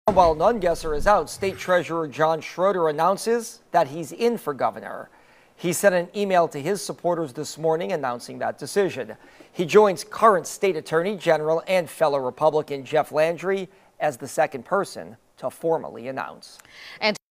While none guesser is out, State Treasurer John Schroder announces that he's in for governor. He sent an email to his supporters this morning announcing that decision. He joins current State Attorney General and fellow Republican Jeff Landry as the second person to formally announce.